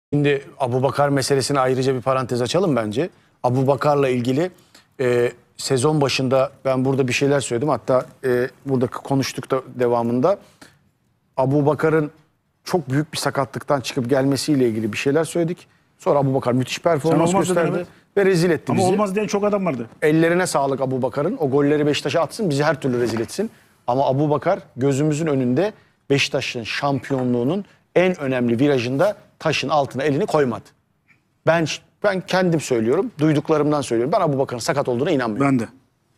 Şimdi Abubakar meselesine ayrıca bir parantez açalım bence. Abubakar'la ilgili sezon başında ben burada bir şeyler söyledim. Hatta burada konuştuk da devamında. Abubakar'ın çok büyük bir sakatlıktan çıkıp gelmesiyle ilgili bir şeyler söyledik. Sonra Abubakar müthiş performans gösterdi ve rezil etti bizi. Ama olmaz diyen çok adam vardı. Ellerine sağlık Abubakar'ın. O golleri Beşiktaş'a atsın, bizi her türlü rezil etsin. Ama Abubakar gözümüzün önünde Beşiktaş'ın şampiyonluğunun en önemli virajında taşın altına elini koymadı. Ben kendim söylüyorum, duyduklarımdan söylüyorum. Ben Abubakar'ın sakat olduğuna inanmıyorum. Ben de.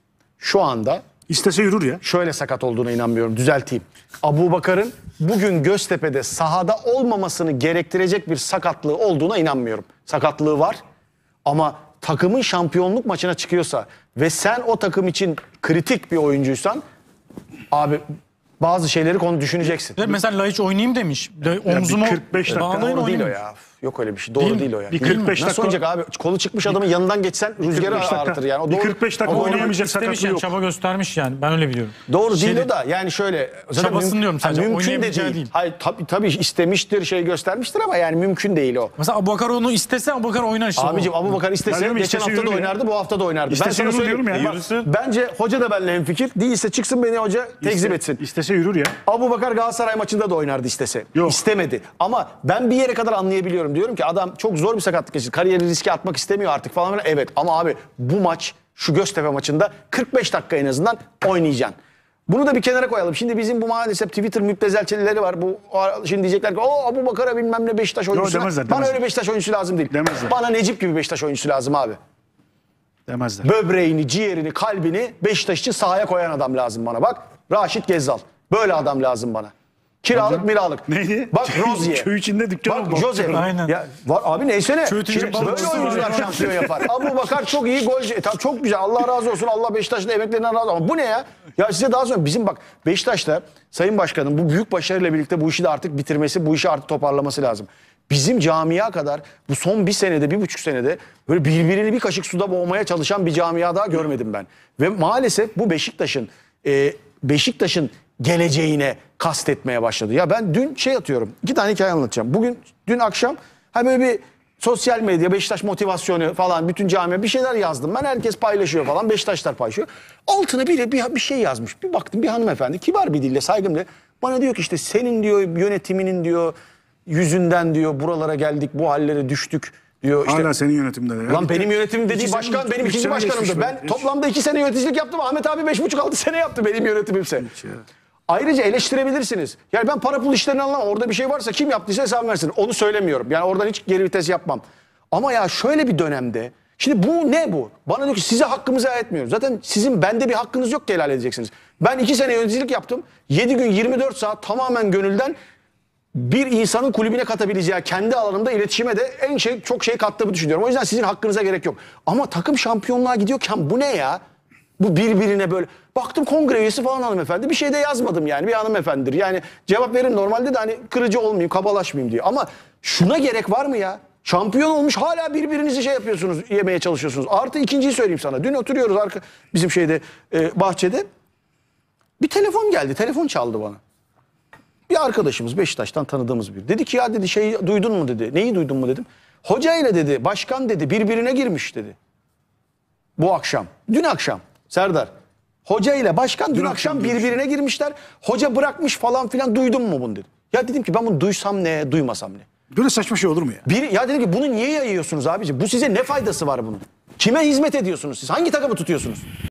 Şu anda İstese yürür ya. şöyle sakat olduğuna inanmıyorum. Düzelteyim. Abubakar'ın bugün Göztepe'de sahada olmamasını gerektirecek bir sakatlığı olduğuna inanmıyorum. Sakatlığı var ama takımın şampiyonluk maçına çıkıyorsa ve sen o takım için kritik bir oyuncuysan abi bazı şeyleri konu düşüneceksin. Mesela Laiç oynayayım demiş. Omzumu 45 dakika bağlayın Doğru değil o oynayayım. ya. Yok öyle bir şey. Doğru değil o ya. Bir 45 Nasıl dakika. oynayacak abi? Kolu çıkmış adamın yanından geçsen rüzgarı 45 dakika. artır yani. O Bir doğru, 45 dakika Ama oynayamayacak İstemiş sakatlığı yani, yok. çaba göstermiş yani. Ben öyle biliyorum. Doğru değil o da yani şöyle. Zaten Çabasını diyorum sadece, mümkün de oynayabileceği değil. değil. Hayır tabii istemiştir, şey göstermiştir ama yani mümkün değil o. Mesela Abubakar onu istese Abubakar oynar işte. Abicim Abubakar Ben istese diyorum, geçen istese hafta da yürür ya. oynardı, bu hafta da oynardı. İstese ben sana yürür söyleyeyim. diyorum ya. Bak, Yürüsün. bence hoca da benimle hemfikir. Değilse çıksın beni hoca tekzip etsin. İstese yürür ya. Abubakar Galatasaray maçında da oynardı istese. Yok. İstemedi. Ama ben bir yere kadar anlayabiliyorum. Diyorum ki adam çok zor bir sakatlık geçirdi. Kariyeri riske atmak istemiyor artık falan. Evet ama abi bu maç şu Göztepe maçında 45 dakika en azından oynayacaksın. Bunu da bir kenara koyalım. Şimdi bizim bu maalesef Twitter müptezelçelileri var. Şimdi diyecekler ki o Abubakar'a bilmem ne Beşiktaş oyuncusu. demezler, Bana demezler. öyle Beşiktaş oyuncusu lazım değil. Demezler. Bana Necip gibi Beşiktaş oyuncusu lazım abi. Demezler. Böbreğini, ciğerini, kalbini Beşiktaş için sahaya koyan adam lazım bana. Bak Raşit Gezzal. Böyle adam lazım bana. Kiralık miralık. Neydi? Bak Rozier. Köy içinde dükkan Bak oldu. Jose. Aynen. Ya, var, abi neyse ne. Çöğütünce Şimdi balık böyle tutuyor. oyuncular şampiyon yapar. Abubakar çok iyi golcü. Tamam, çok güzel. Allah razı olsun. Allah Beşiktaş'ın emeklerinden razı olsun. Ama bu ne ya? Ya size daha sonra bizim bak Beşiktaş'ta Sayın Başkanım bu büyük başarıyla birlikte bu işi de artık bitirmesi, bu işi artık toparlaması lazım. Bizim camia kadar bu son bir senede, 1,5 senede böyle birbirini bir kaşık suda boğmaya çalışan bir camia daha görmedim ben. Ve maalesef bu Beşiktaş'ın geleceğine kastetmeye başladı. Ya ben dün atıyorum. 2 tane hikaye anlatacağım. Dün akşam böyle bir sosyal medya, Beşiktaş motivasyonu falan bütün camia bir şeyler yazdım. Ben herkes paylaşıyor falan. Beşiktaşlar paylaşıyor. Altına bir şey yazmış. Bir baktım bir hanımefendi kibar bir dille, saygımla bana diyor ki işte senin diyor yönetiminin diyor yüzünden diyor buralara geldik, bu hallere düştük diyor. İşte, Hala senin yönetimde de ya. lan benim yönetimim dediği İki başkan sene- benim üç ikinci sene başkanımdı. geçmiş Ben be. toplamda 2 sene yöneticilik yaptım. Ahmet abi 5,5-6 sene yaptı benim yönetimimse. Ayrıca eleştirebilirsiniz. Yani ben para pul işlerini anlamam. Orada bir şey varsa kim yaptıysa hesap versin. Onu söylemiyorum. Yani oradan hiç geri vites yapmam. Ama ya şöyle bir dönemde. Şimdi bu ne bu? Bana diyor ki size hakkımızı helal etmiyoruz. Zaten sizin bende bir hakkınız yok ki helal edeceksiniz. Ben 2 sene yöneticilik yaptım. 7 gün 24 saat tamamen gönülden bir insanın kulübüne katabileceği kendi alanımda iletişime de çok şey kattığımı düşünüyorum. O yüzden sizin hakkınıza gerek yok. Ama takım şampiyonluğa gidiyorken bu ne ya? Bu birbirine böyle. Baktım kongre üyesi falan hanımefendi. Bir şey de yazmadım yani. Bir hanımefendidir. Yani cevap verin normalde de hani kırıcı olmayayım, kabalaşmayayım diye. Ama şuna gerek var mı ya? Şampiyon olmuş hala birbirinizi yapıyorsunuz, yemeye çalışıyorsunuz. Artı ikinciyi söyleyeyim sana. Dün oturuyoruz bizim bahçede. Bir telefon geldi. Telefon çaldı bana. Bir arkadaşımız Beşiktaş'tan tanıdığımız biri. Dedi ki ya dedi duydun mu dedi. Neyi duydun mu dedim. Hoca ile dedi başkan dedi birbirine girmiş dedi. Bu akşam. Dün akşam Serdar. Hoca ile başkan dün akşam birbirine girmişler. Hoca bırakmış falan filan duydun mu bunu dedi. Ya dedim ki ben bunu duysam ne duymasam ne. Böyle saçma şey olur mu ya? Ya dedim ki bunu niye yayıyorsunuz abiciğim? Bu size ne faydası var bunun? Kime hizmet ediyorsunuz siz? Hangi takımı tutuyorsunuz?